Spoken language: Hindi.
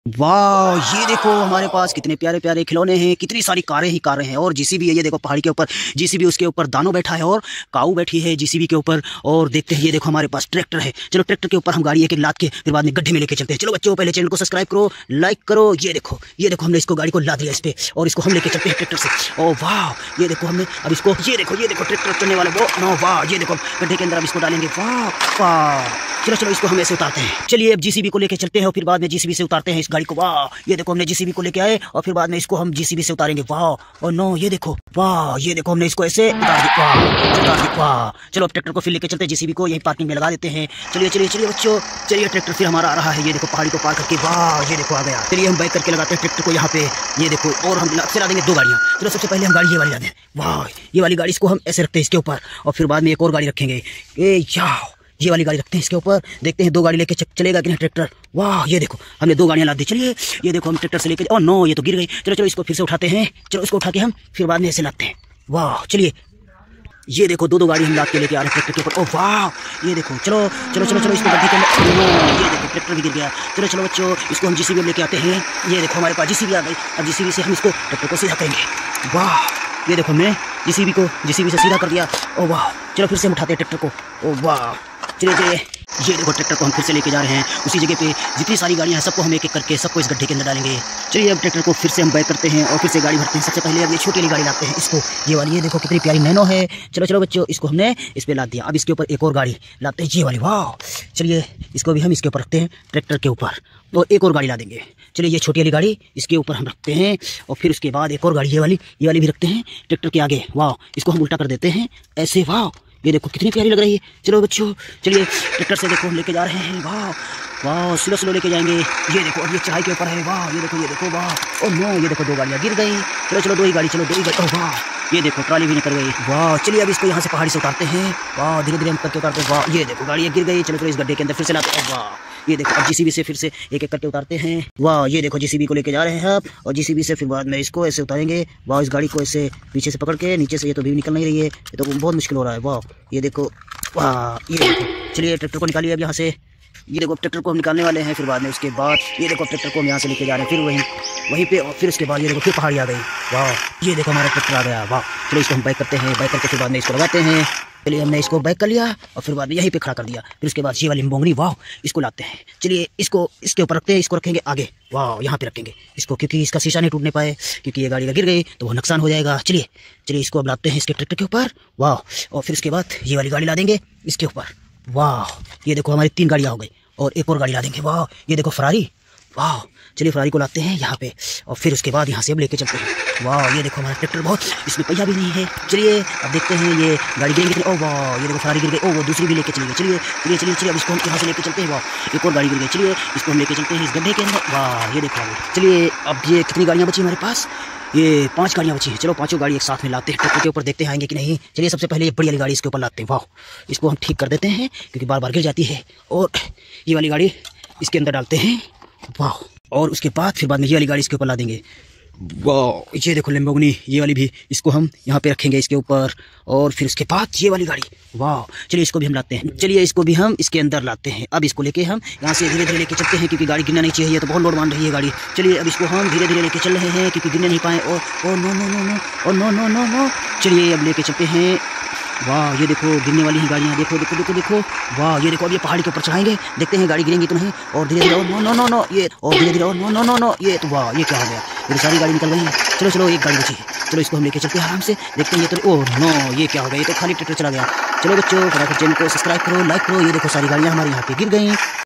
वाह, ये देखो हमारे पास कितने प्यारे प्यारे खिलौने हैं, कितनी सारी कारें ही कारें हैं। और जीसीबी है, ये देखो पहाड़ी के ऊपर जीसीबी, उसके ऊपर दानो बैठा है और काऊ बैठी है जीसीबी के ऊपर। और देखते हैं, ये देखो हमारे पास ट्रैक्टर है। चलो ट्रैक्टर के ऊपर हम गाड़ी एक एक लाद के फिर बाद में गड्ढे में लेके चलते हैं। चलो बच्चों, पहले चैनल को सब्सक्राइब करो, लाइक करो। ये देखो हमने इसको गाड़ी को लाद दिया इस पे और इसको हम लेके चलते हैं ट्रैक्टर से। ओ वाह, ये देखो हमने अब इसको, ये देखो ट्रैक्टर चलने वाला वो नो। वाह, ये देखो गड्ढे के अंदर अब इसको डालेंगे। वाह वाह, चलो इसको हम ऐसे उतारते हैं। चलिए अब जीसीबी को लेके चलते हैं और फिर बाद में जीसीबी से उतारते हैं इस गाड़ी को। वाह, ये देखो हमने जीसीबी को लेके आए और फिर बाद में इसको हम जीसीबी से उतारेंगे। वाह, और नो, ये देखो वाह, ये देखो हमने इसको ऐसे उतार दिया। वाह, चलो अब ट्रैक्टर को फिर लेके चलते हैं जीसीबी को, यही पार्किंग में लगा देते हैं। चलिए बच्चों, चलिए ट्रैक्टर फिर हमारा आ रहा है। ये देखो पहाड़ी को पार करके, वाह ये देखो आ गया। चलिए हम बैक करके लगाते हैं ट्रैक्टर को यहाँ पे। ये देखो, और हम चला देंगे दो गाड़ियाँ। चलो सबसे पहले हम गाड़ी ये वाली ला दें। वाह, ये वाली गाड़ी इसको हम ऐसे रखते हैं इसके ऊपर और फिर बाद में एक और गाड़ी रखेंगे। ये वाली गाड़ी रखते हैं इसके ऊपर, देखते हैं दो गाड़ी लेके चलेगा कि नहीं ट्रैक्टर। वाह, ये देखो हमने दो गाड़ियां लाद दी। चलिए ये देखो हम ट्रैक्टर से लेके, ओह नो, ये तो गिर गई। चलो इसको फिर से उठाते हैं। चलो इसको उठा के हम फिर बाद में ऐसे लाते हैं। वाह, चलिए ये देखो दो गाड़ी हम लाद के लेके आ रहे हैं ट्रैक्टर के ऊपर। ओह वाह, ये देखो चलो इसको गड्ढे के अंदर, ये देखो ट्रैक्टर भी गिर गया। चलो बच्चों, इसको हम जीसीबी में लेके आते हैं। ये देखो हमारे पास जीसीबी आ गई। अब जीसीबी से हम इसको ट्रैक्टर को सीधा करेंगे। वाह, ये देखो हमने जीसीबी से सीधा कर दिया। ओ वाह, चलो फिर से हम उठाते हैं ट्रैक्टर को। ओ वाह, चलिए ये देखो ट्रैक्टर को हम फिर से लेके जा रहे हैं उसी जगह पे। जितनी सारी गाड़ियां हैं सबको हम एक एक करके सबको इस गड्ढे के अंदर डालेंगे। चलिए अब ट्रैक्टर को फिर से हम बैक करते हैं और फिर से गाड़ी भरते हैं। सबसे पहले अब ये छोटी वाली गाड़ी लाते हैं इसको, ये वाली, ये देखो कितनी प्यारी नैनो है। चलो बच्चों, इसको हमने इस पे लाद दिया। अब इसके ऊपर एक और गाड़ी लाते हैं, ये वाली। वाह, चलिए इसको भी हम इसके ऊपर रखते हैं ट्रैक्टर के ऊपर और एक और गाड़ी ला देंगे। चलिए ये छोटी वाली गाड़ी इसके ऊपर हम रखते हैं और फिर उसके बाद एक और गाड़ी ये वाली भी रखते हैं ट्रैक्टर के आगे। वाह, इसको हम उल्टा कर देते हैं ऐसे। वाह, ये देखो कितनी प्यारी लग रही है। चलो बच्चों, चलिए ट्रैक्टर से देखो हम लेके जा रहे हैं। वाह, स्लो लेके जाएंगे। ये देखो अब ये चढ़ाई के ऊपर है। वाह, ये देखो वाह, और नो, ये देखो दो गाड़ियाँ गिर गई। चलो दो ही गाड़ी। ओह वाह, ये देखो ट्रॉली भी निकल गई। वाह, चलिए अब इसको यहाँ से पहाड़ी से उतारते हैं। वाह, धीरे हम करके उतारते हैं। वाह, ये देखो गाड़ियाँ गिर गई। चलो इस गड्ढे के अंदर फिर से लाते हैं। वाह, ये देखो अब जीसीबी से फिर से एक एक करके उतारते हैं। वाह, ये देखो जीसीबी को लेके जा रहे हैं अब और जीसीबी से फिर बाद में इसको ऐसे उतारेंगे। वाह, इस गाड़ी को ऐसे पीछे से पकड़ के नीचे से, ये तो भी निकल नहीं रही है, ये तो बहुत मुश्किल हो रहा है। वाह, ये देखो, वाह ये देखो। चलिए ट्रैक्टर को निकालिए अब यहाँ से। ये देखो ट्रैक्टर को हम निकालने वाले हैं। फिर बाद में उसके बाद ये देखो ट्रैक्टर को हम यहाँ से लेके जा रहे हैं फिर वहीं पे और फिर उसके बाद ये देखो फिर पहाड़ी आ गई। वाह, ये देखो हमारा ट्रैक्टर आ गया। वाह, चलो इसको हम बैक करते हैं। बैक करके फिर बाद में इसको लगाते हैं। चलिए हमने इसको बैक कर लिया और फिर बाद में यहीं पे खड़ा कर दिया। फिर उसके बाद ये वाली बोंगनी, वाह, इसको लाते हैं। चलिए इसको इसके ऊपर रखते हैं, इसको रखेंगे आगे। वाह, यहाँ पे रखेंगे इसको क्योंकि इसका शीशा नहीं टूटने पाए, क्योंकि ये गाड़ी गिर गई तो वो नुकसान हो जाएगा। चलिए इसको अब लाते हैं इसके ट्रैक्टर के ऊपर। वाह, और फिर उसके बाद ये वाली गाड़ी ला देंगे इसके ऊपर। वाह, ये देखो हमारी 3 गाड़ियाँ हो गई और एक और गाड़ी ला देंगे। वाह, ये देखो फरारी। वाह, चलिए फरारी को लाते हैं यहाँ पे और फिर उसके बाद यहाँ से अब लेके चलते हैं। वाह, ये देखो हमारा ट्रैक्टर बहुत, इसमें पहिया भी नहीं है। चलिए अब देखते हैं ये गाड़ी गिरेंगे कितनी। ओह वाह, ये देखो फरारी गिर गई। ओह वो दूसरी भी लेके चलेंगे। चलिए अब इसको हम यहाँ से लेके चलते हैं। वाह, एक और गाड़ी गिर गई। चलिए इसको हम लेके चलते हैं इस गड्ढे के अंदर। वाह, ये देखो चलिए अब ये कितनी गाड़ियाँ बची हमारे पास, ये 5 गाड़ियाँ बची हैं। चलो पाँचों गाड़ी एक साथ में लाते हैं ट्रैक्टर के ऊपर, देखते हैं आएंगे कि नहीं। चलिए सबसे पहले ये बड़ी वाली गाड़ी इसके ऊपर लाते हैं। वाह, इसको हम ठीक कर देते हैं क्योंकि बार बार गिर जाती है। और ये वाली गाड़ी इसके अंदर डालते हैं। वाह, और उसके बाद फिर बाद में ये वाली गाड़ी इसके ऊपर ला देंगे। वाह, ये देखो लैम्बोर्गिनी, ये वाली भी इसको हम यहाँ पे रखेंगे इसके ऊपर और फिर उसके बाद ये वाली गाड़ी। वाह, चलिए इसको भी हम लाते हैं। चलिए इसको भी हम इसके अंदर लाते हैं। अब इसको लेके हम यहाँ से धीरे लेके चलते हैं क्योंकि गाड़ी गिरना नहीं चाहिए, तो बहुत लोड मान रही है गाड़ी। चलिए अब इसको हम धीरे लेके चल रहे हैं क्योंकि गिरने नहीं पाए। और नो। चलिए अब लेके चलते हैं। वाह, ये देखो गिरने वाली हैं गाड़ियाँ। देखो। वाह, ये देखो अब ये पहाड़ी के ऊपर चढ़ाएंगे, देखते हैं गाड़ी गिरेंगी तो नहीं। और धीरे नो, ये और धीरे और नो, ये तो वाह, ये क्या हो गया, ये सारी गाड़ी निकल गई हैं। चलो एक गाड़ी बची है। चलो इसको हम लेके चलते हैं आराम से, देखते हैं। ये तो ओह नो, ये क्या हो गया, ये तो खाली ट्रैक्टर चला गया। चलो बच्चों, फटाफट चैनल को सब्सक्राइब करो, लाइक करो। ये देखो सारी गाड़ियाँ हमारे यहाँ पे गिर गई।